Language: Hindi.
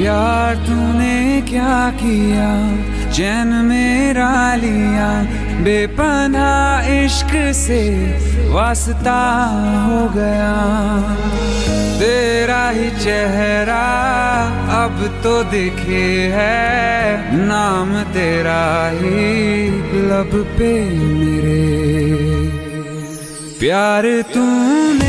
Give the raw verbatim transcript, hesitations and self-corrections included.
प्यार तूने क्या किया, चैन मेरा लिया, बेपनाह इश्क से वास्ता हो गया। तेरा ही चेहरा अब तो दिखे है, नाम तेरा ही लब पे मेरे। प्यार तूने